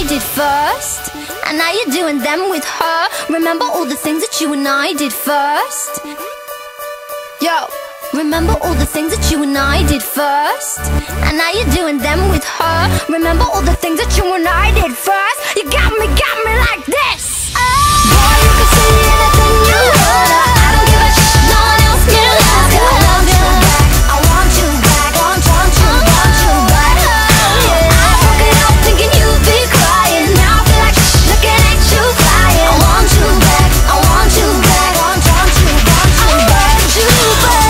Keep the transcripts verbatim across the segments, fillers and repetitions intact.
I did first, and now you're doing them with her. Remember all the things that you and I did first? Yo, remember all the things that you and I did first, and now you're doing them with her. Remember all the things that you and I did first. You got me, got me like this. Boy, you can see anything you wanna. I don't give a shit, no one else can have it. I want you back, I want you back, want, want you, want you back. Yeah, I woke it up thinking you'd be crying. Now I feel like shh, looking at you flying. I want you back, I want you back, want, want you, want you back, you back.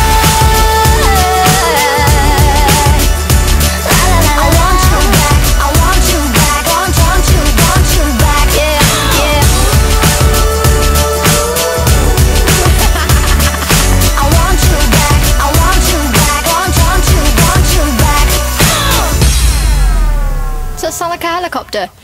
I want you back, I want you back, want, want you, want you back. Yeah, yeah. I want you back, I want you back, want, want you, want you back. Does that sound like a helicopter?